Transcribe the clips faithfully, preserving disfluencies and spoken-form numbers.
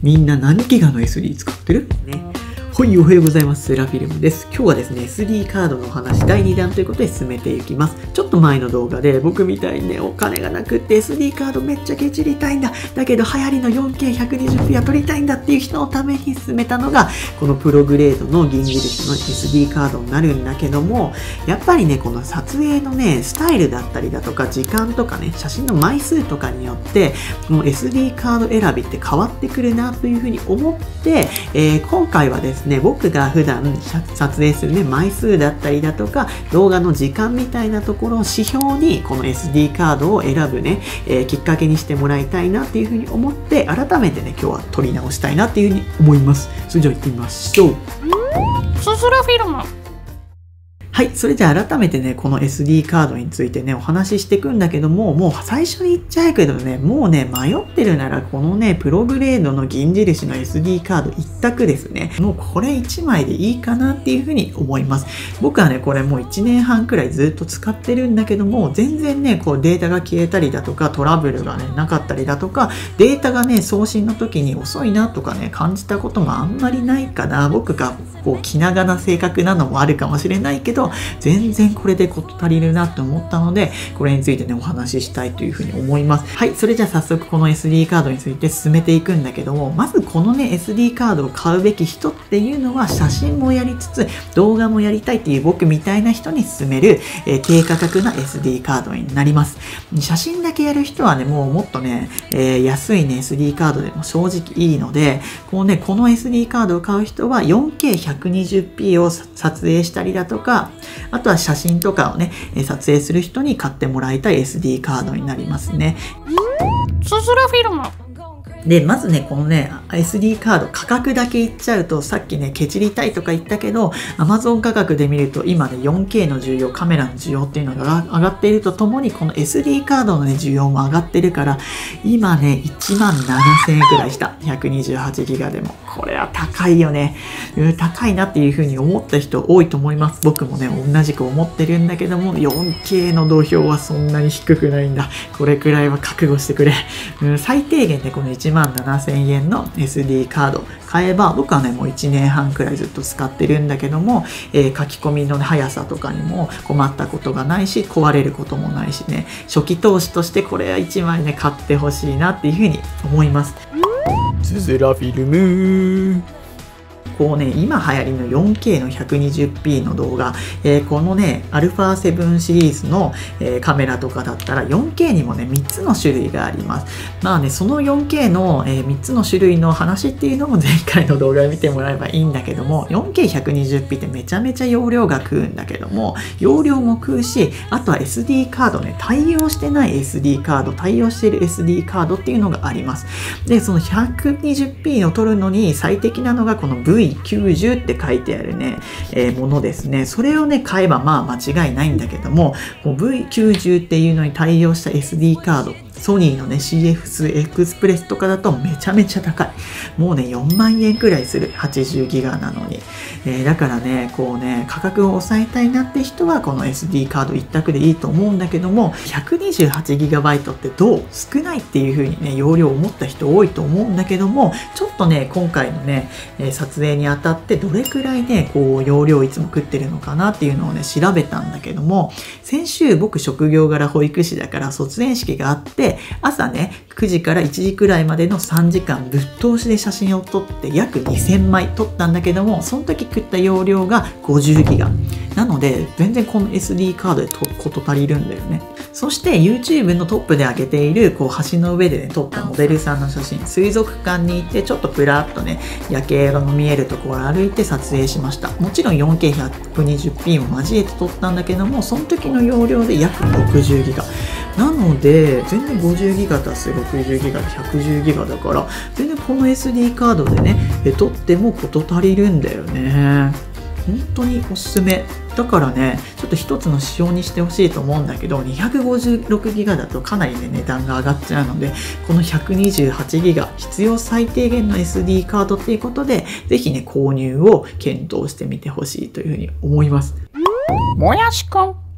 みんな何ギガの エスディー 使ってるね。はい、おはようございます。セラフィルムです。今日はですね、エスディー カードのお話だいにだんということで進めていきます。ちょっと前の動画で僕みたいにね、お金がなくって エスディー カードめっちゃケチりたいんだ。だけど流行りの よんケーひゃくにじゅうピー は取りたいんだっていう人のために進めたのが、このプログレードの銀印の エスディー カードになるんだけども、やっぱりね、この撮影のね、スタイルだったりだとか、時間とかね、写真の枚数とかによって、この エスディー カード選びって変わってくるなというふうに思って、えー、今回はですね、僕が普段撮影するね、枚数だったりだとか、動画の時間みたいなところを指標に、この エスディー カードを選ぶね、えー、きっかけにしてもらいたいなっていうふうに思って、改めてね、今日は撮り直したいなっていうふうに思います。それじゃあ行ってみましょう。 スズラフィルム。 はい。それじゃあ改めてね、この エスディー カードについてね、お話ししていくんだけども、もう最初に言っちゃうけどね、もうね、迷ってるなら、このね、プログレードの銀印の エスディー カード一択ですね。もうこれいちまいでいいかなっていうふうに思います。僕はね、これもういちねんはんくらいずっと使ってるんだけども、全然ね、こうデータが消えたりだとか、トラブルがね、なかったりだとか、データがね、送信の時に遅いなとかね、感じたこともあんまりないかな。僕がこう気長な性格なのもあるかもしれないけど、全然これで事足りるなと思ったので、これについてね、お話ししたいというふうに思います。はい、それじゃあ早速この エスディー カードについて進めていくんだけども、まずこのね、エスディー カードを買うべき人っていうのは、写真もやりつつ、動画もやりたいっていう僕みたいな人に勧める、えー、低価格な エスディー カードになります。写真だけやる人はね、もうもっとね、えー、安いね、エスディー カードでも正直いいので、こうね、この エスディー カードを買う人は よんケーひゃくにじゅうピー を撮影したりだとか、あとは写真とかをね、撮影する人に買ってもらいたい エスディー カードになりますね。 スズラフィルム。 で、まずね、このね、エスディー カード価格だけ言っちゃうと、さっきね、ケチりたいとか言ったけど、Amazon 価格で見ると、今ね、よんケー の需要、カメラの需要っていうのが上がっているとともに、この エスディー カードのね、需要も上がってるから、今ね、いちまんななせんえんくらいした。ひゃくにじゅうはちギガでも。これは高いよね。高いなっていうふうに思った人多いと思います。僕もね、同じく思ってるんだけども、よんケー の土俵はそんなに低くないんだ。これくらいは覚悟してくれ。うん、最低限でこのいちまんななせんえんの エスディー カード買えば、僕はね、もういちねんはんくらいずっと使ってるんだけども、えー、書き込みの、ね、速さとかにも困ったことがないし、壊れることもないしね、初期投資としてこれはいちまいね、買ってほしいなっていうふうに思います。スズラフィルム。こうね、今流行りの よんケー の ひゃくにじゅうピー の動画、えー、このね、アルファセブン シリーズの、えー、カメラとかだったら よんケー にもね、みっつの種類があります。まあね、その よんケー の、えー、みっつの種類の話っていうのも前回の動画を見てもらえばいいんだけども、よんケーひゃくにじゅうピー ってめちゃめちゃ容量が食うんだけども、容量も食うし、あとは エスディー カードね、対応してない エスディー カード、対応している エスディー カードっていうのがあります。で、その ひゃくにじゅうピー を撮るのに最適なのがこの ブイきゅうじゅう って書いてあるね、えー、ものですね。それをね、買えばまあ間違いないんだけども、もう ブイきゅうじゅう っていうのに対応した エスディー カード、ソニーのね、シーエフツー エクスプレスとかだとめちゃめちゃ高い。もうね、よんまんえんくらいする。はちじゅうギガなのに。えー、だからね、こうね、価格を抑えたいなって人は、この エスディー カード一択でいいと思うんだけども、ひゃくにじゅうはちギガバイト ってどう少ないっていう風にね、容量を持った人多いと思うんだけども、ちょっとね、今回のね、えー、撮影にあたってどれくらいね、こう、容量いつも食ってるのかなっていうのをね、調べたんだけども、先週僕職業柄保育士だから卒園式があって、朝ね、くじからいちじくらいまでのさんじかんぶっ通しで写真を撮って約にせんまい撮ったんだけども、その時食った容量がごじゅうギガ。なので、全然この エスディー カードでとこと足りるんだよね。そして YouTube のトップで上げている、こう橋の上でね、撮ったモデルさんの写真、水族館に行ってちょっとプラッとね、夜景が見えるところを歩いて撮影しました。もちろん よんケーひゃくにじゅうピー も交えて撮ったんだけども、その時の容量で約ろくじゅうギガ。なので、全然ごじゅうギガ足すろくじゅうギガでひゃくじゅうギガだから、全然この エスディー カードでね、撮っても事足りるんだよね。本当におすすめ。だからね、ちょっと一つの指標にしてほしいと思うんだけど、にひゃくごじゅうろくギガだとかなりね、値段が上がっちゃうので、このひゃくにじゅうはちギガ、必要最低限の エスディー カードっていうことで、ぜひね、購入を検討してみてほしいというふうに思います。 もやしくん。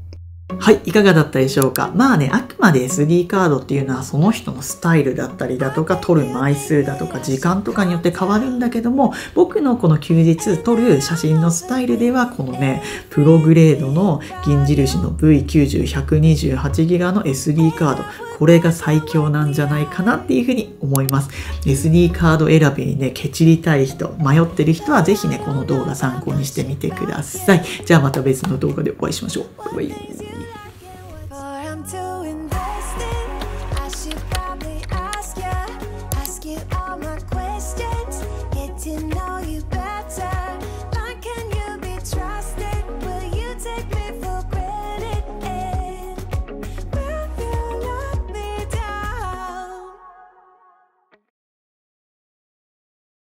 はい、いかがだったでしょうか。まあね、あくまで エスディー カードっていうのはその人のスタイルだったりだとか、撮る枚数だとか、時間とかによって変わるんだけども、僕のこの休日撮る写真のスタイルでは、このね、プログレードの銀印の ブイきゅうじゅういちにーはちギガ の エスディー カード、これが最強なんじゃないかなっていうふうに思います。エスディー カード選びにね、ケチりたい人、迷ってる人はぜひね、この動画参考にしてみてください。じゃあまた別の動画でお会いしましょう。バイバイ。